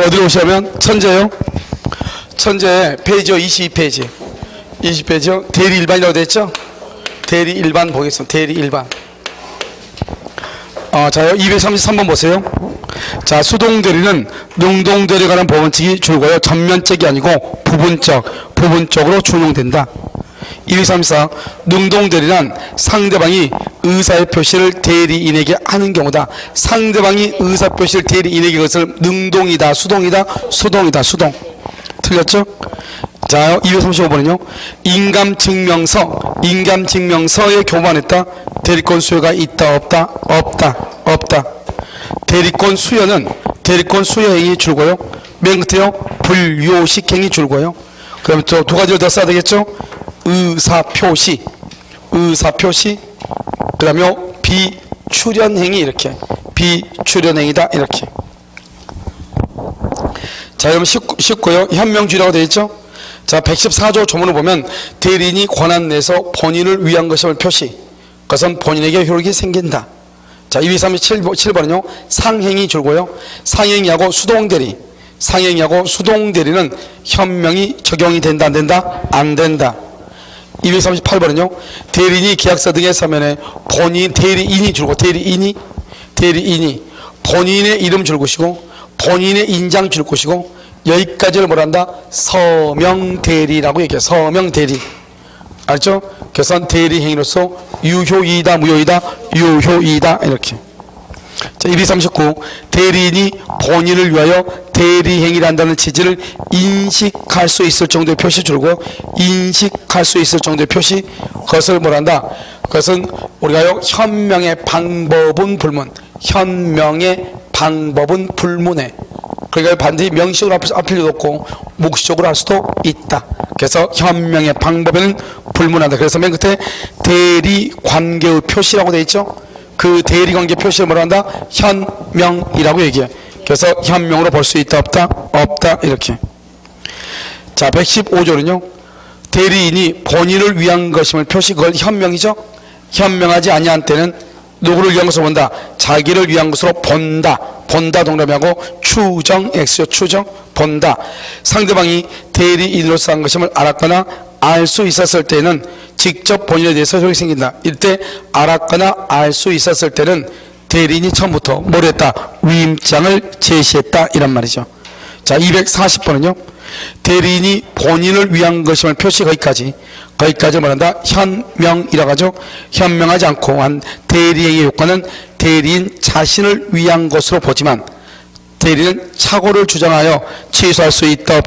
어디로 오시냐면 천재요. 천재 페이지요. 22페이지. 20페이지요. 대리 일반이라고 되어 있죠. 대리 일반 보겠습니다. 대리 일반. 자요. 233번 보세요. 자, 수동대리는 능동대리에 관한 법원칙이 줄고요. 전면적이 아니고 부분적으로 준용된다. 234. 능동대리란 상대방이 의사의 표시를 대리인에게 하는 경우다. 상대방이 의사표시를 대리인에게 그것을 능동이다, 수동이다, 수동. 틀렸죠? 자, 235번은요. 인감증명서에 교부안했다. 대리권 수여가 있다, 없다. 대리권 수여는 대리권 수여행위 줄고요. 맨 끝에요. 불요식행위 줄고요. 그럼 또 두 가지를 더 써야 되겠죠? 의사표시, 그 다음에 비출연행위 이렇게. 비출연행위다 이렇게. 자, 그럼 19요. 현명주의라고 되어 있죠? 자, 114조 조문을 보면 대리인이 권한 내에서 본인을 위한 것임을 표시. 그것은 본인에게 효력이 생긴다. 자, 237번은요. 상행위 줄고요. 상행위하고 수동대리는 현명이 적용이 된다, 안 된다. 238번은요. 대리인이 계약서 등의 서면에 대리인이 줄고 대리인이 본인의 이름 줄 것이고 본인의 인장 줄 것이고 여기까지를 뭐란다? 서명대리라고 얘기해요. 서명대리. 알죠? 그래서 대리행위로서 유효이다, 무효이다, 유효이다 이렇게. 자, 239. 대리인이 본인을 위하여 대리행위를 한다는 취지를 인식할 수 있을 정도의 표시 줄고 인식할 수 있을 정도의 표시 그것을 뭐란다? 그것은 우리가요 현명의 방법은 불문에 그러니까 반드시 명식으로 앞 필요도 없고 묵시적으로 할 수도 있다. 그래서 현명의 방법에는 불문한다. 그래서 맨 끝에 대리관계의 표시라고 되어 있죠. 그 대리관계 표시를 뭐라 한다? 현명이라고 얘기해. 그래서 현명으로 볼 수 있다, 없다 이렇게. 자, 115조는요. 대리인이 본인을 위한 것임을 표시, 그걸 현명이죠. 현명하지 아니한 때는 누구를 위한 것으로 본다? 자기를 위한 것으로 본다 동그라미하고 추정 X요. 추정 본다. 상대방이 대리인으로서 한 것임을 알았거나 알 수 있었을 때는 직접 본인에 대해서 효력이 생긴다. 이때 알았거나 알 수 있었을 때는 대리인이 처음부터 뭘 했다? 위임장을 제시했다 이란 말이죠. 자, 240번은요. 대리인이 본인을 위한 것임을 표시 거기까지 뭐란다? 현명이라고 하죠. 현명하지 않고 한 대리행위의 효과는 대리인 자신을 위한 것으로 보지만 대리는 착오를 주장하여 취소할 수 있다,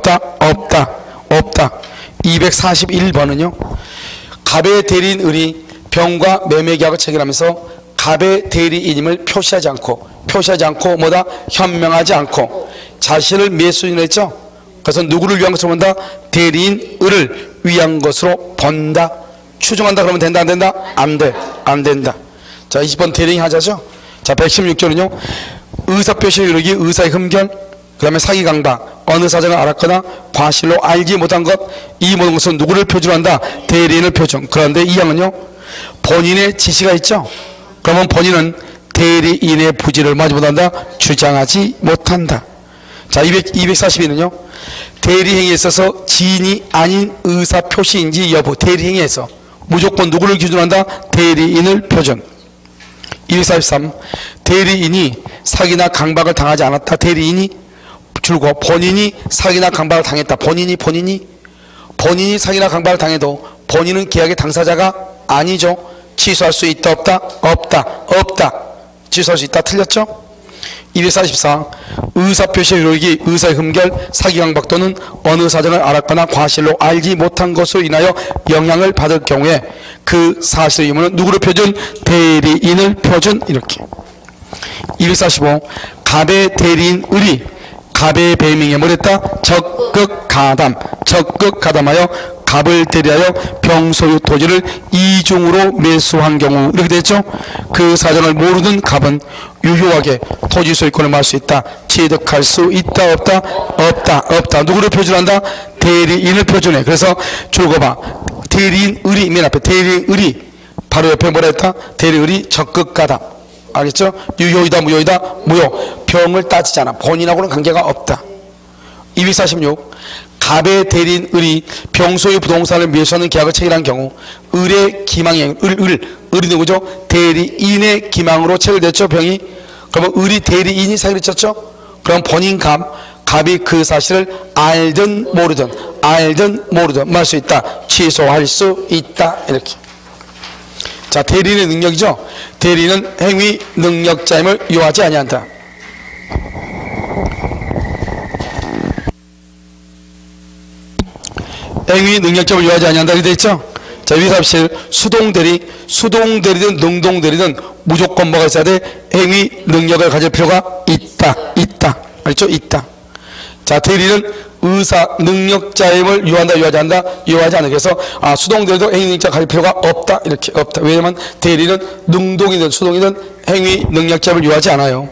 없다. 241번은요. 갑의 대리인을이 병과 매매계약을 체결하면서 갑의 대리인임을 표시하지 않고 뭐다? 현명하지 않고 자신을 매수인을 했죠. 그래서 누구를 위한 것으로 본다? 대리인을 위한 것으로 본다. 추정한다 그러면 된다, 안 된다? 안 된다. 자, 20번 대리인 하자죠. 자, 116조는요. 의사표시 이루기, 의사의 흠결, 그 다음에 사기 강박, 어느 사정을 알았거나 과실로 알지 못한 것, 이 모든 것은 누구를 표준한다? 대리인을 표준. 그런데 이 항은요. 본인의 지시가 있죠. 그러면 본인은 대리인의 부지를 마지 못한다? 주장하지 못한다. 자, 242는요. 대리행위에 있어서 지인이 아닌 의사표시인지 여부, 대리행위에서 무조건 누구를 기준한다? 대리인을 표준. 243. 대리인이 사기나 강박을 당하지 않았다. 대리인이 줄고 본인이 사기나 강박을 당했다. 본인이 사기나 강박을 당해도 본인은 계약의 당사자가 아니죠. 취소할 수 있다, 없다. 취소할 수 있다. 틀렸죠? 244. 의사표시의 이루기, 의사의 흠결, 사기 강박 또는 어느 사정을 알았거나 과실로 알지 못한 것으로 인하여 영향을 받을 경우에 그 사실의 유무는 누구를 표준? 대리인을 표준. 이렇게. 245. 갑의 대리인을이 갑의 배명에 뭘 했다? 적극 가담하여 갑을 대리하여 병소유 토지를 이중으로 매수한 경우 이렇게 됐죠. 그 사정을 모르는 갑은 유효하게 토지 소유권을 말할 수 있다. 취득할 수 있다, 없다. 누구를 표준한다? 대리인을 표준해. 그래서 줄거봐. 대리인을이 맨 앞에 대리인을이 바로 옆에 뭐라 했다? 대리인을이 적극 가담. 알겠죠? 유효이다, 무효이다, 무효. 병을 따지잖아. 본인하고는 관계가 없다. 246. 갑의 대리인 을이 병소의 부동산을 묘사하는 계약을 체결한 경우 을의 기망행, 을이 누구죠? 대리인의 기망으로 체결됐죠, 병이. 그러면 을이 대리인이 사기를 쳤죠? 그럼 본인 갑이 그 사실을 알든 모르든 할 수 있다. 취소할 수 있다. 이렇게. 자, 대리인의 능력이죠. 대리인은 행위 능력자임을 요하지 아니한다. 행위 능력자임을 요하지 아니한다. 이렇게 되어 있죠. 자, 위삽실 수동대리든 능동대리든 무조건 뭐가 있어야 돼? 행위 능력을 가질 필요가 있다. 알죠? 있다. 자, 대리는 의사 능력자임을 요한다, 요하지 않는다, 요하지 않는다. 그래서 수동대리도 행위 능력자 가질 필요가 없다. 이렇게 없다. 왜냐면 대리는 능동이든 수동이든 행위 능력자임을 요하지 않아요.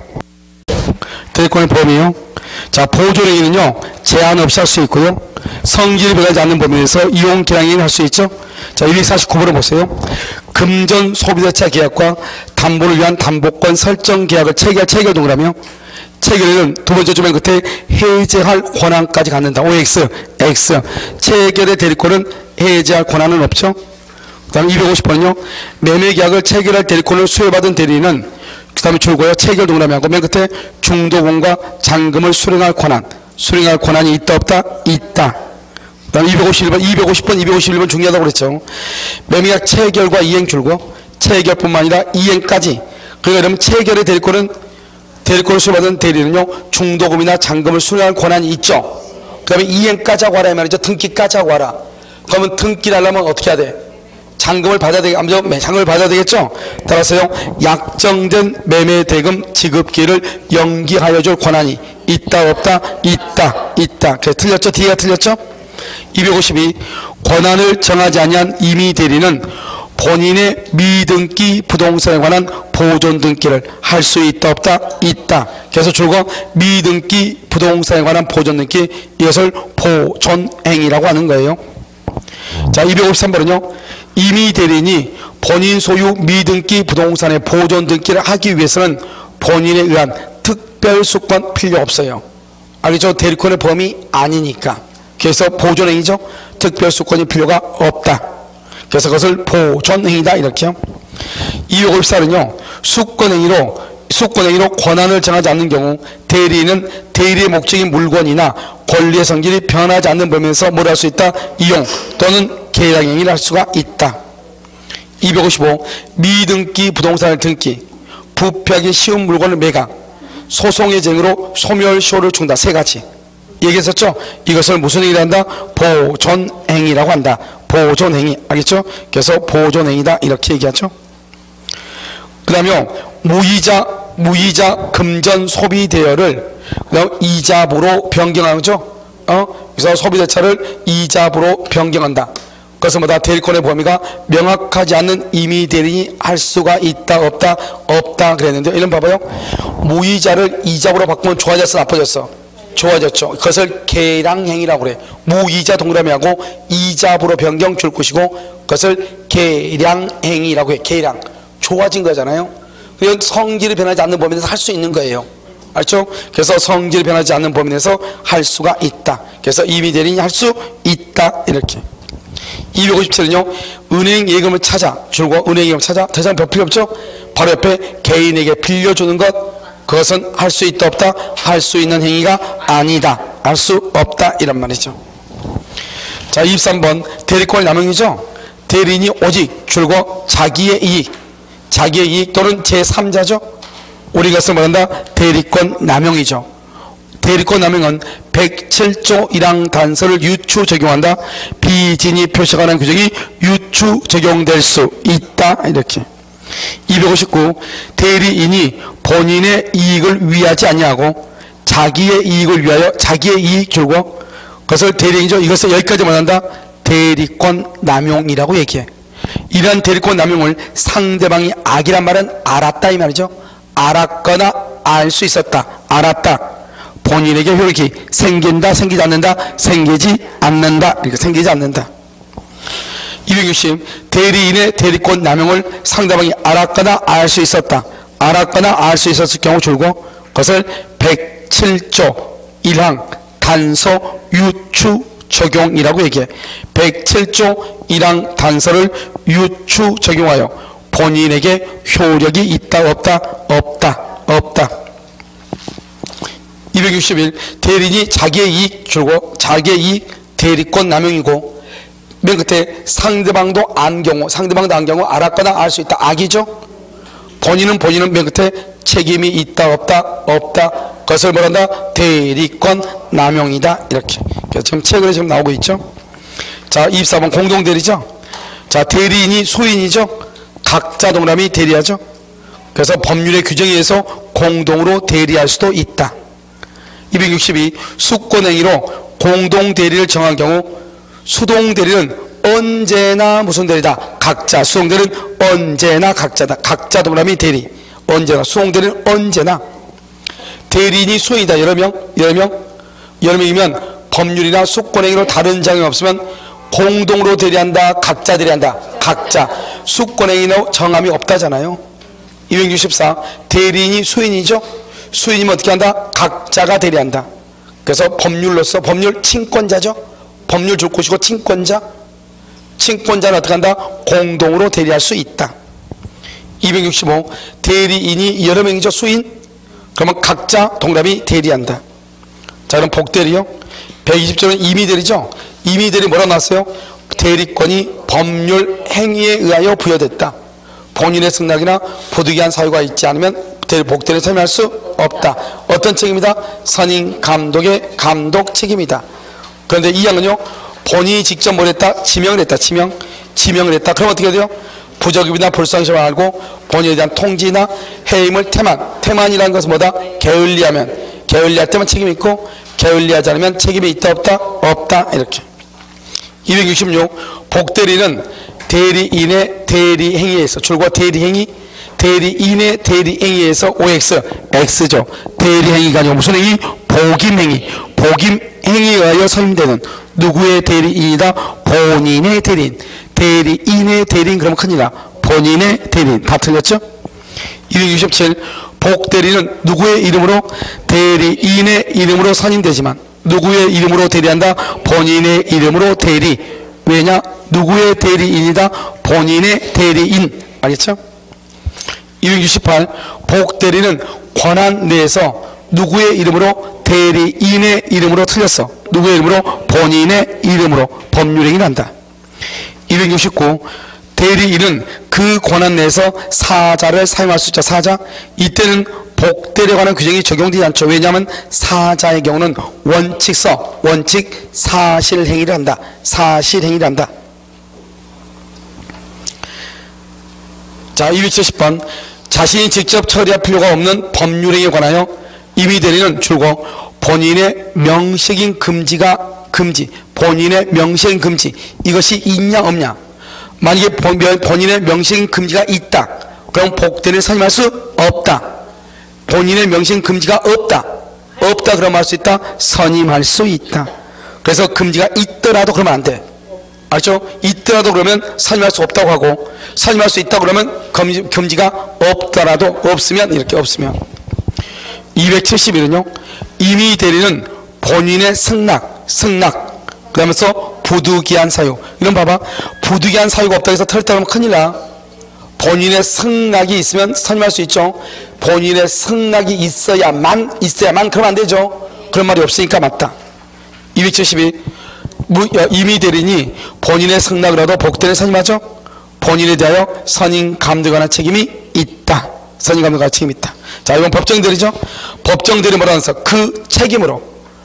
대리권의 범위요. 자, 보존행위는요 제한 없이 할 수 있고요. 성질이 변하지 않는 범위에서 이용 계약행위를 할 수 있죠. 자, 249번을 보세요. 금전 소비대차 계약과 담보를 위한 담보권 설정 계약을 체결 동그라며 체결은 두 번째 주변 끝에 해제할 권한까지 갖는다. OX, X. 체결의 대리권은 해제할 권한은 없죠. 그 다음에 250번은요. 매매계약을 체결할 대리권을 수여받은 대리인은 그 다음에 줄고요. 체결 동그라미 하고 맨 끝에 중도금과 잔금을 수령할 권한이 있다 없다? 있다. 그 다음에 250번 251번 중요하다고 그랬죠. 매매계약 체결과 이행 줄고 체결뿐만 아니라 이행까지. 그러니까 그러면 체결의 대리권을 수여받은 대리는요 중도금이나 잔금을 수령할 권한이 있죠. 그 다음에 이행까지 하고 하라 이 말이죠. 등기까지 하고 하라. 그러면 등기를 하려면 어떻게 해야 돼? 잔금을 받아야 되겠죠. 따라서요 약정된 매매 대금 지급 기일을 연기하여 줄 권한이 있다 없다? 있다. 그래서 틀렸죠. D가 틀렸죠. 252. 권한을 정하지 아니한 임의 대리는 본인의 미등기 부동산에 관한 보존 등기를 할 수 있다 없다? 있다. 그래서 줄거 미등기 부동산에 관한 보존 등기, 이것을 보존행위라고 하는 거예요. 자, 253번은요. 임의 대리인이 본인 소유 미등기 부동산의 보존 등기를 하기 위해서는 본인에 의한 특별수권 필요 없어요. 알겠죠? 대리권의 범위 아니니까. 그래서 보존행위죠. 특별수권이 필요가 없다. 그래서 그것을 보존행위다. 이렇게요. 254는요. 수권행위로 권한을 정하지 않는 경우 대리인은 대리의 목적인 물건이나 권리의 성질이 변하지 않는 범위에서 뭘 할 수 있다? 이용 또는 계약행위를 할 수가 있다. 255. 미등기 부동산을 등기, 부패하기 쉬운 물건을 매각, 소송의 쟁으로 소멸시효를 준다. 세 가지 얘기했었죠. 이것을 무슨 행위를 한다? 보존행위라고 한다. 보존행위. 알겠죠? 그래서 보존행위다. 이렇게 얘기하죠. 그 다음에 무이자 금전 소비 대여를 이자부로 변경하는 거죠. 그래서 소비대차를 이자부로 변경한다. 그것은 뭐다? 대리권의 범위가 명확하지 않는 임의 대리인이 할 수가 있다 없다? 없다 그랬는데, 이런 봐봐요. 무이자를 이자부로 바꾸면 좋아졌어 나빠졌어? 좋아졌죠. 그것을 계량행위라고 그래. 무이자 동그라미 하고 이자부로 변경 줄 것이고 그것을 계량행위라고 해. 계량. 좋아진 거잖아요. 그건 성질이 변하지 않는 범위 내에서 할 수 있는 거예요. 알죠? 그래서 성질이 변하지 않는 범위 내에서 할 수가 있다. 그래서 임의 대리인이 할 수 있다. 이렇게. 257은요. 은행 예금을 찾아 줄고 은행 예금을 찾아 더 이상 별 필요 없죠? 바로 옆에 개인에게 빌려주는 것, 그것은 할 수 있다 없다? 할 수 있는 행위가 아니다. 할 수 없다. 이란 말이죠. 자, 23번 대리권의 남용이죠. 대리인이 오직 줄고 자기의 이익 또는 제3자죠. 우리 것을 말한다? 대리권 남용이죠. 대리권 남용은 107조 1항 단서를 유추 적용한다. 비진이 표시하는 규정이 유추 적용될 수 있다. 이렇게. 259. 대리인이 본인의 이익을 위하지 아니하고 자기의 이익을 위하여 자기의 이익 줄고 그것을 대리인이죠. 이것을 여기까지 말한다. 대리권 남용이라고 얘기해. 이러한 대리권 남용을 상대방이 악이란 말은 알았다 이 말이죠. 알았거나 알 수 있었다. 알았다. 본인에게 효력이 생긴다, 생기지 않는다, 생기지 않는다. 이렇게 생기지 않는다. 260. 대리인의 대리권 남용을 상대방이 알았거나 알 수 있었다. 알았거나 알 수 있었을 경우 줄고 그것을 107조 1항 단서 유추 적용이라고 얘기해. 107조 1항 단서를 유추 적용하여 본인에게 효력이 있다 없다? 없다. 없다. 261 대리인이 자기의 이익 줄고 자기의 이익 대리권 남용이고 맨 끝에 상대방도 안 경우 알았거나 알 수 있다. 악이죠. 본인은 맨 끝에 책임이 있다 없다? 없다. 그것을 뭐란다? 대리권 남용이다. 이렇게. 그래서 지금 책으로 지금 나오고 있죠. 자, 24번 공동대리죠. 자, 대리인이 소인이죠. 각자 동남이 대리하죠. 그래서 법률의 규정에 의해서 공동으로 대리할 수도 있다. 262 수권행위로 공동대리를 정한 경우 수동대리는 언제나 무슨 대리다? 각자. 수동대리는 언제나 각자다. 각자 동남이 대리. 언제나. 수동대리는 언제나. 대리인이 소인이다. 여러 명이면 법률이나 수권행위로 다른 장이 없으면 공동으로 대리한다. 각자 대리한다. 각자. 수권행위로 정함이 없다잖아요. 264 대리인이 수인이죠. 수인이면 어떻게 한다? 각자가 대리한다. 그래서 법률로서 법률 친권자죠. 법률 줄 곳이고 친권자. 친권자는 어떻게 한다? 공동으로 대리할 수 있다. 265 대리인이 여러 명이죠. 수인. 그러면 각자 동남이 대리한다. 자, 그럼 복대리요. 120조는 임의대리죠. 임의대리 뭐라고 나왔어요? 대리권이 법률 행위에 의하여 부여됐다. 본인의 승낙이나 부득이한 사유가 있지 않으면 복대리에 참여할 수 없다. 어떤 책임이다? 선임 감독의 감독 책임이다. 그런데 이 항은요, 본인이 직접 뭘 했다? 지명을 했다. 지명을 했다. 그럼 어떻게 돼요? 부적입이나 불성실을 알고 본인에 대한 통지나 해임을 태만이라는 것은 뭐다? 게을리할 때만 책임이 있고 게을리하지 않으면 책임이 있다 없다? 없다. 이렇게. 266 복대리는 대리인의 대리행위에서 줄과 대리인의 대리행위에서 OX X죠. 대리행위가 아니고 무슨 행위? 복임행위에 의하여 선임되는 누구의 대리인이다? 본인의 대리인. 대리인의 대리인 그러면 큰일이다. 본인의 대리인. 다 틀렸죠? 267 복대리는 누구의 이름으로? 대리인의 이름으로 선임되지만 누구의 이름으로 대리한다? 본인의 이름으로 대리. 왜냐? 누구의 대리인이다? 본인의 대리인. 알겠죠? 268 복대리는 권한 내에서 누구의 이름으로? 대리인의 이름으로 틀렸어. 누구의 이름으로? 본인의 이름으로 법률행위를 한다. 269 대리인은 그 권한 내에서 사자를 사용할 수 있죠. 사자. 이때는 복대리에 관한 규정이 적용되지 않죠. 왜냐하면 사자의 경우는 원칙 사실행위를 한다. 사실행위를 한다. 자, 270번 자신이 직접 처리할 필요가 없는 법률행위에 관하여 임의대리는 줄고 본인의 명식인 금지 이것이 있냐 없냐. 만약에 본인의 명식인 금지가 있다. 그럼 복대리를 선임할 수 없다. 본인의 명식인 금지가 없다. 그럼 할 수 있다. 선임할 수 있다. 그래서 금지가 있더라도 그러면 안 돼. 알죠? 있더라도 그러면 선임할 수 없다고 하고 선임할 수 있다고 그러면 금지가 없더라도 없으면 이렇게 없으면. 271은요. 임의대리는 본인의 승낙 그러면서 부득이한 사유. 이런 봐봐. 부득이한 사유가 없다고 해서 털었다 그러면 큰일 나. 본인의 승낙이 있으면 선임할 수 있죠. 본인의 승낙이 있어야만 그러면 안 되죠. 그런 말이 없으니까 맞다. 272 임의대리인이 본인의 승낙을 얻어 복대리를 선임하죠. 본인에 대하여 선임 감독하는 책임이 있다. 선임 감독하는 책임이 있다. 자, 이건 법정대리죠. 법정대리 뭐라고 해서 그 책임으로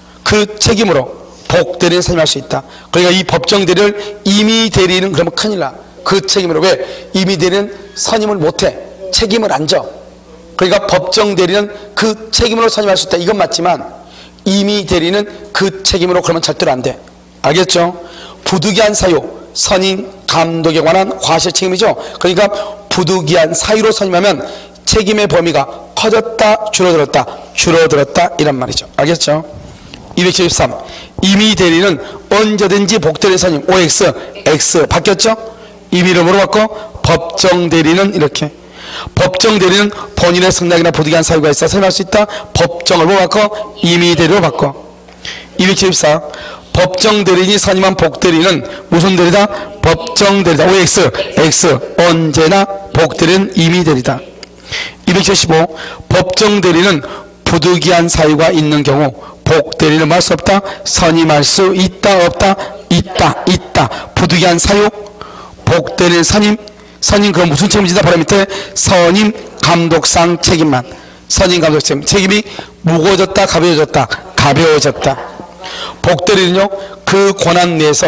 복대리를 선임할 수 있다. 그러니까 이 법정대리를 임의대리는 그러면 큰일 나. 그 책임으로. 왜? 임의대리는 선임을 못해. 책임을 안 져. 그러니까 법정대리는 그 책임으로 선임할 수 있다. 이건 맞지만 임의대리는 그 책임으로 그러면 절대로 안 돼. 알겠죠? 부득이한 사유, 선임 감독에 관한 과실 책임이죠. 그러니까 부득이한 사유로 선임하면 책임의 범위가 커졌다 줄어들었다 이란 말이죠. 알겠죠? 273 임의대리는 언제든지 복대리 선임 OX X 바뀌었죠? 임의로 바꿔 법정대리는 이렇게. 법정대리는 본인의 승낙이나 부득이한 사유가 있어 선임할 수 있다. 법정을 바꿔 임의대리로 바꿔. 274. 법정 대리인이 선임한 복대리는 무슨 대리다? 법정 대리다. OX. X. 언제나 복대리는 임의대리다. 275. 법정 대리는 부득이한 사유가 있는 경우 복대리는 할 수 없다? 선임할 수 있다? 없다? 있다. 부득이한 사유? 복대리는 선임 그럼 무슨 책임을 지다? 바로 밑에 선임 감독상 책임만. 선임 감독상 책임이 무거워졌다? 가벼워졌다. 복대리는요, 그 권한 내에서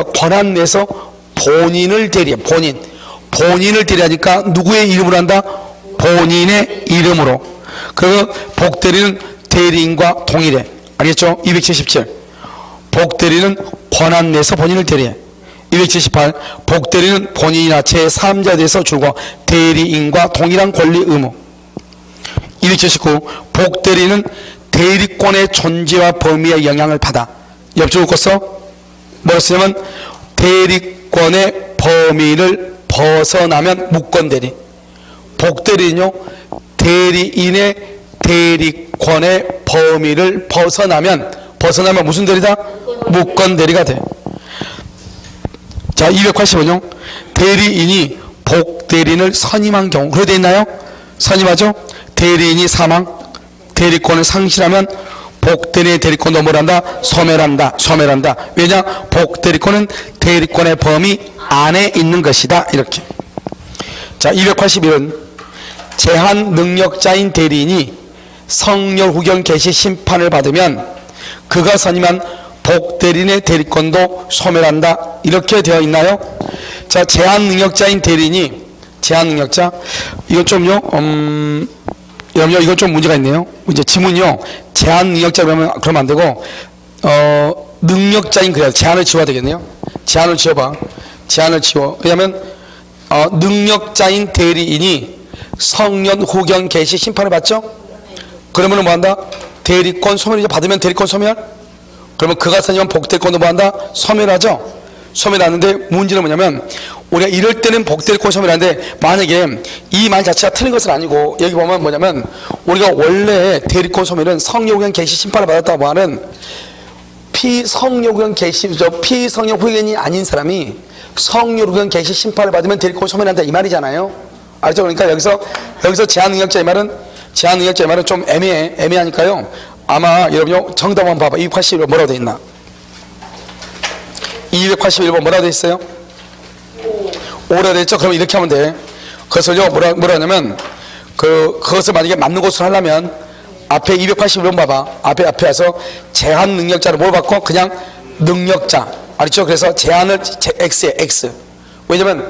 본인을 대리해. 본인을 대리하니까 누구의 이름으로 한다? 본인의 이름으로. 그 복대리는 대리인과 동일해. 알겠죠? 277. 복대리는 권한 내에서 본인을 대리해. 278. 복대리는 본인이나 제3자에 대해서 줄고 대리인과 동일한 권리 의무. 279. 복대리는 대리권의 존재와 범위의 영향을 받아. 옆쪽을 껐어? 뭐라 쓰냐면 대리권의 범위를 벗어나면 무권대리. 복대리는요, 대리인의 대리권의 범위를 벗어나면 무슨 대리다? 무권대리가 돼. 자, 280은요, 대리인이 복대리인을 선임한 경우, 그래 돼 있나요? 선임하죠? 대리인이 사망, 대리권을 상실하면 복대리인의 대리권도 뭐란다? 소멸한다. 왜냐? 복대리권은 대리권의 범위 안에 있는 것이다. 이렇게. 자, 281은 제한 능력자인 대리인이 성렬 후견 개시 심판을 받으면 그가 선임한 복대리인의 대리권도 소멸한다. 이렇게 되어 있나요? 자, 제한 능력자인 대리인이 이건 좀요, 여러분, 이건 좀 문제가 있네요. 이제 지문이요, 제한 능력자 그러면 안 되고, 능력자인 그래야 제한을 지워야 되겠네요. 제한을 지워봐. 제한을 지워. 왜냐면, 능력자인 대리인이 성년 후견 개시 심판을 받죠? 그러면 뭐 한다? 대리권 소멸이죠. 받으면 대리권 소멸? 그러면 그가 선임한 복대리권도 뭐 한다? 소멸하죠? 소멸하는데 문제는 뭐냐면, 우리가 이럴 때는 복대리권 소멸하는데, 만약에 이 말 자체가 틀린 것은 아니고, 여기 보면 뭐냐면, 우리가 원래 대리권 소멸은 성려후견 개시 심판을 받았다고 하는 피성려후견 후견이 아닌 사람이 성려후견 개시 심판을 받으면 대리권 소멸한다 이 말이잖아요. 알죠? 그러니까 여기서 제한능력자 이 말은 좀 애매하니까요. 아마 여러분요, 정답 한번 봐봐. 281번 뭐라고 돼 있나? 281번 뭐라고 돼 있어요? 오라 됐죠? 그럼 이렇게 하면 돼. 그래서요, 뭐라 하냐면, 그것을 만약에 맞는 것으로 하려면, 앞에 281번 봐봐. 앞에 와서 제한 능력자를 뭘 바꿔? 그냥 능력자. 알죠? 그래서 제한을 X에 X. 왜냐면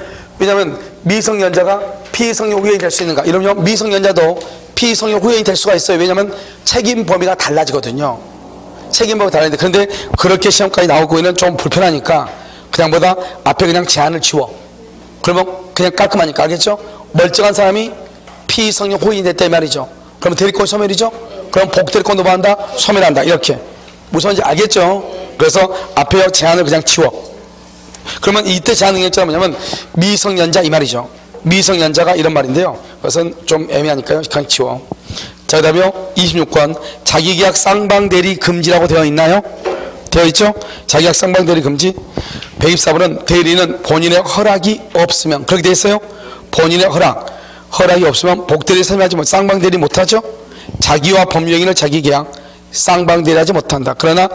미성년자가 피성년 후견이 될 수 있는가? 이러면 미성년자도 피성년 후견이 될 수가 있어요. 왜냐면 책임 범위가 달라지거든요. 책임 범위가 달라지는데, 그런데 그렇게 시험까지 나오고 있는 좀 불편하니까 그냥 앞에 그냥 제한을 지워. 그러면 그냥 깔끔하니까. 알겠죠? 멀쩡한 사람이 피성년 후견이 됐다 이 말이죠. 그러면 대리권 소멸이죠? 그럼 복대리권도 뭐 한다? 소멸한다. 이렇게. 무슨 말인지 알겠죠? 그래서 앞에 제한을 그냥 지워. 그러면 이때 제한 능력자가 뭐냐면 미성년자 이 말이죠. 미성년자가 이런 말인데요. 그것은 좀 애매하니까요. 그냥 지워. 자, 그 다음에 26권 자기계약 쌍방대리 금지라고 되어 있나요? 되어 있죠? 자기계약 쌍방대리 금지. 124번은 대리는 본인의 허락이 없으면, 그렇게 되어 있어요? 본인의 허락이 없으면 복대리 선임하지 못, 쌍방대리 못하죠? 자기와 법령인을 자기계약 쌍방대리하지 못한다. 그러나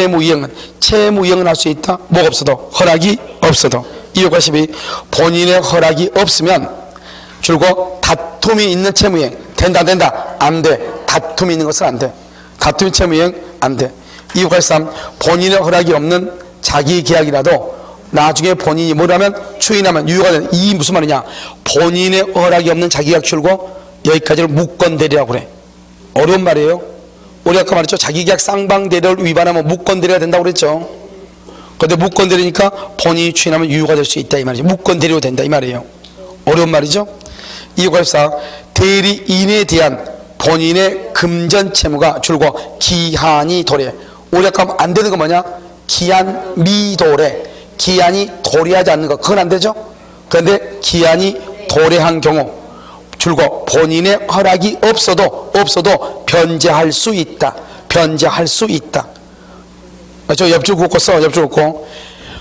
채무이행은 할 수 있다. 뭐가 없어도, 허락이 없어도. 282 본인의 허락이 없으면 줄곧 다툼이 있는 채무이행 된다 안 돼. 다툼이 있는 것은 안 돼. 다툼이 채무이행 안 돼. 283 본인의 허락이 없는 자기 계약이라도 나중에 본인이 뭐라면 추인하면 유효가 되는, 이 무슨 말이냐, 본인의 허락이 없는 자기 계약 줄고 여기까지를 무권대리라고 그래. 어려운 말이에요. 우리 아까 말했죠. 자기 계약 쌍방대리를 위반하면 무권대리가 된다고 그랬죠. 그런데 무권대리니까 본인이 추인하면 유효가 될 수 있다 이 말이죠. 무권대리로 된다 이 말이에요. 어려운 말이죠. 284 대리인에 대한 본인의 금전 채무가 줄고 기한이 도래. 우리 아까 안 되는 거 뭐냐? 기한 미도래. 기한이 도래하지 않는 거, 그건 안 되죠. 그런데 기한이 도래한 경우 줄고 본인의 허락이 없어도 변제할 수 있다. 저 옆줄 긋고 써. 옆줄 긋고.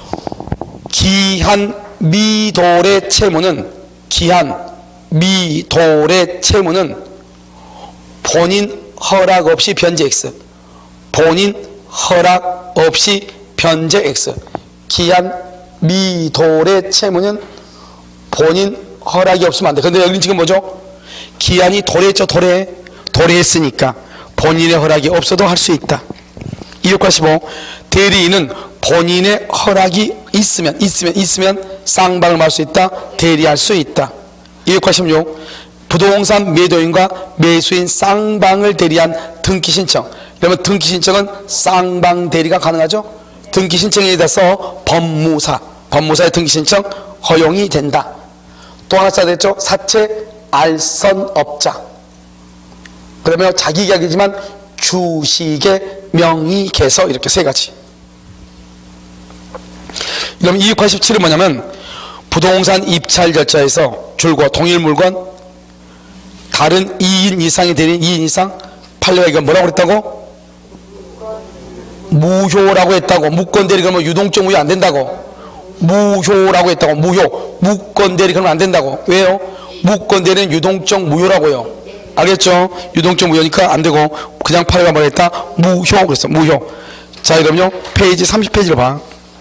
기한 미도의 채무는 본인 허락 없이 변제 X. 본인 허락 없이 변제 X. 기한 미도의 채무는 본인 허락이 없으면 안 돼. 근데 여기는 지금 뭐죠? 기한이 도래했죠. 도래했으니까 본인의 허락이 없어도 할 수 있다. 285. 대리인은 본인의 허락이 있으면 쌍방을 말 수 있다. 대리할 수 있다. 286. 부동산 매도인과 매수인 쌍방을 대리한 등기신청. 그러면 등기신청은 쌍방 대리가 가능하죠. 등기신청에 대해서 법무사의 등기신청 허용이 된다. 또 하나 써야 됐죠. 사채 알선업자. 그러면 자기 계약이지만 주식의 명의개서. 이렇게 세 가지. 그럼 287은 뭐냐면 부동산 입찰 절차에서 줄과 동일 물건 다른 2인 이상이 대리인 2인 이상 판례가 이건 뭐라고 그랬다고? 무효라고 했다고. 무권대리 그러면 유동적 무효 안 된다고. 무효라고 했다고. 무권대리 그러면 안 된다고. 왜요? 무권대리는 유동적 무효라고요. 알겠죠? 유동적 무효니까 안 되고 그냥 판례가 뭐라 했다? 무효. 그랬어. 무효. 자, 그럼요. 페이지 30페이지로 봐.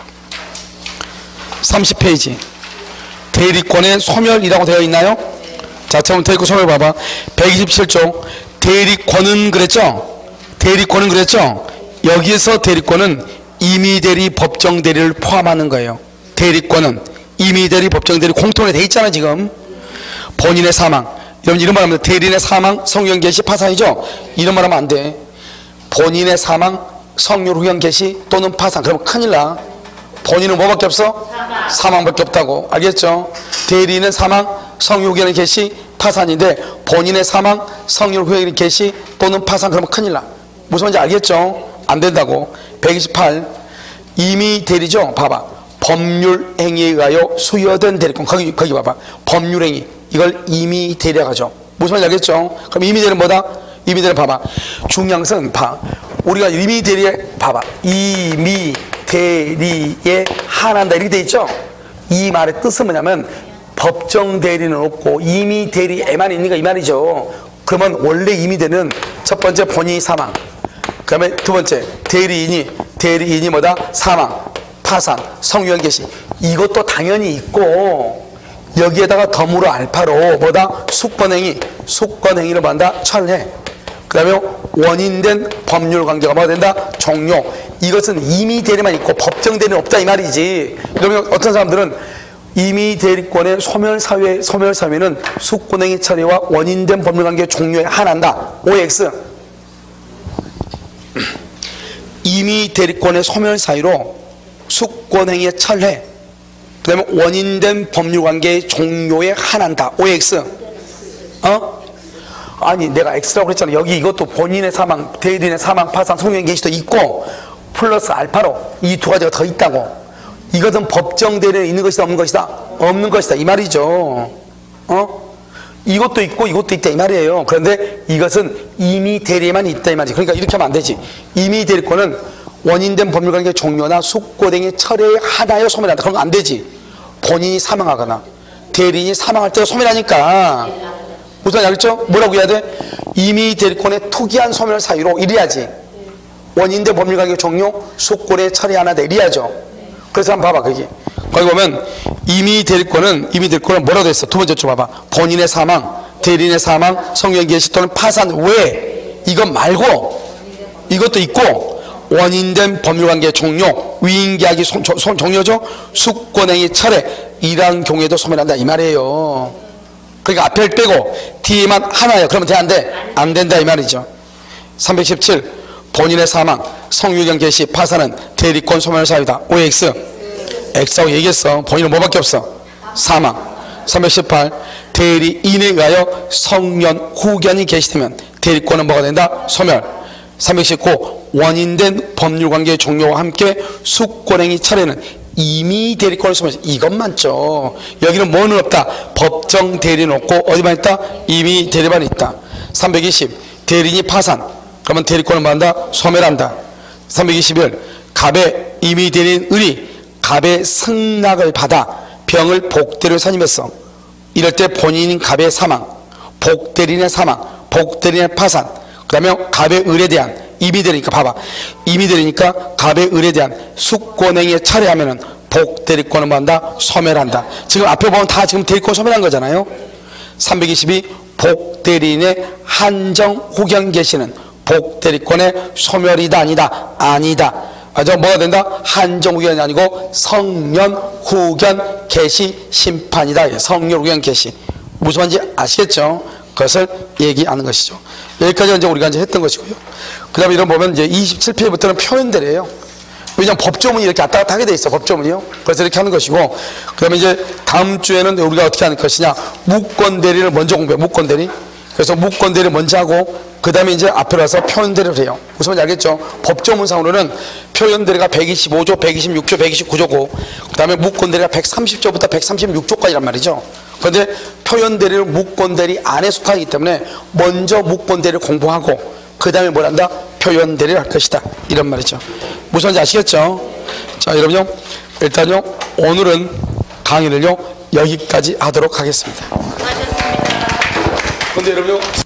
30페이지. 대리권의 소멸이라고 되어 있나요? 자, 처음 대리권 소멸 봐봐. 127조. 대리권은 그랬죠? 대리권은 그랬죠? 여기에서 대리권은 임의대리, 법정대리를 포함하는 거예요. 대리권은 임의대리, 법정대리 공통으로 돼 있잖아 지금. 본인의 사망. 여러분 이런 말 하면 대리인의 사망, 성유형 개시, 파산이죠? 이런 말 하면 안 돼. 본인의 사망, 성률 후형 개시 또는 파산. 그러면 큰일 나. 본인은 뭐밖에 없어? 사망밖에 없다고. 알겠죠? 대리인은 사망, 성률 후형 개시, 파산인데 본인의 사망, 성률 후형 개시 또는 파산. 그러면 큰일 나. 무슨 말인지 알겠죠? 안 된다고. 128. 임의 대리죠? 봐봐. 법률 행위에 의하여 수여된 대리권. 거기 봐봐. 법률 행위. 이걸 임의 대리라고 하죠. 무슨 말인지 알겠죠? 그럼 임의 대리는 뭐다? 임의 대리는 봐봐. 중요한 것은 봐. 우리가 임의 대리에 봐봐. 임의 대리에 한한다 이렇게 돼 있죠? 이 말의 뜻은 뭐냐면 법정 대리는 없고 임의 대리에만 있는가 이 말이죠. 그러면 원래 임의 대리는 첫 번째 본인이 사망. 그 다음에 두 번째 대리인이 뭐다? 사망, 파산, 성유형 개시. 이것도 당연히 있고 여기에다가 덤으로 알파로 뭐다? 숙권행위를 뭐한다? 철회. 그 다음에 원인된 법률관계가 뭐가 된다? 종료. 이것은 임의 대리만 있고 법정 대리는 없다 이 말이지. 그러면 어떤 사람들은 임의 대리권의 소멸사유는 숙권행위 철회와 원인된 법률관계 종료에 한한다. OX. 임의 대리권의 소멸사유로 숙권행위의 철회, 그 다음에 원인된 법률관계의 종료에 한한다. OX. 아니 내가 X라고 그랬잖아. 여기 이것도 본인의 사망, 대리인의 사망, 파산, 성유형 개시도 있고 플러스 알파로 이 두 가지가 더 있다고. 이것은 법정 대리에 있는 것이다 없는 것이다? 없는 것이다 이 말이죠. 이것도 있고 이것도 있다 이 말이에요. 그런데 이것은 임의 대리에만 있다 이 말이지. 그러니까 이렇게 하면 안 되지. 임의 대리권은 원인된 법률관계 종료나 숙고행위 철회에 하나여 소멸한다. 그런 거 안 되지. 본인이 사망하거나 대리인이 사망할 때가 소멸하니까. 무슨 말인지 알겠죠? 뭐라고 해야 돼? 임의 대리권의 투기한 소멸 사유로 이래야지. 원인된 법률관계 종료, 숙고행위 철회 하나 돼 이래야죠. 그래서 한번 봐봐 거기 보면 임의 대리권은 뭐라고 됐어? 두 번째 줄 봐봐. 본인의 사망, 대리인의 사망, 성유형 개시 또는 파산 외 이것 말고 이것도 있고 원인된 법률관계 종료, 위임계약이 종료죠. 숙권행위 철회 이러한 경우에도 소멸한다 이 말이에요. 그러니까 앞에 빼고 뒤에만 하나예요. 그러면 돼 안 돼? 안 된다 이 말이죠. 317 본인의 사망, 성유형 개시, 파산은 대리권 소멸 사유다. OX. X하고 얘기했어. 본인은 뭐밖에 없어? 사망. 318 대리인에 의하여 성년 후견이 개시되면 대리권은 뭐가 된다? 소멸. 319 원인된 법률관계 종료와 함께 숙권행위 철회는 임의 대리권을 소멸. 이것만 죠. 여기는 뭐는 없다? 법정 대리는 없고 어디만 있다? 임의 대리만 있다. 320 대리인이 파산. 그러면 대리권을 뭐한다? 소멸한다. 321 갑의 임이 되는 을이 갑의 승낙을 받아 병을 복대로 선임했어. 이럴 때 본인인 갑의 사망, 복대린의 사망, 복대린의 파산, 그 다음에 갑의 을에 대한 임이 되니까 봐봐. 임이 되니까 갑의 을에 대한 숙권행위에 차례하면은 복대리권을 뭐한다? 소멸한다. 지금 앞에 보면 다 지금 대리권 소멸한 거잖아요. 322 복대리인의 한정 후견 개시는 복대리권의 소멸이다 아니다? 아니다. 맞아. 뭐가 된다? 한정 후견이 아니고 성년 후견 개시 심판이다. 성년 후견 개시. 무슨 말인지 아시겠죠? 그것을 얘기하는 것이죠. 여기까지 이제 우리가 이제 했던 것이고요. 그 다음에 이런 보면 이제 27페이지부터는 표현들이에요. 왜냐하면 법조문이 이렇게 왔다 갔다 하게 돼 있어. 법조문이요. 그래서 이렇게 하는 것이고, 그 다음에 이제 다음 주에는 우리가 어떻게 하는 것이냐. 무권대리를 먼저 공부해. 무권대리. 그래서 무권대리를 먼저 하고, 그 다음에 이제 앞에 와서 표현대리를 해요. 무슨 말인지 알겠죠? 법조문상으로는 표현대리가 125조, 126조, 129조고, 그 다음에 무권대리가 130조부터 136조까지란 말이죠. 그런데 표현대리를 무권대리 안에 속하기 때문에 먼저 무권대리를 공부하고, 그 다음에 뭘 한다? 표현대리를 할 것이다. 이런 말이죠. 무슨 말인지 아시겠죠? 자, 여러분요. 일단요. 오늘은 강의를요. 여기까지 하도록 하겠습니다. 수고하셨습니다. 근데 여러분요.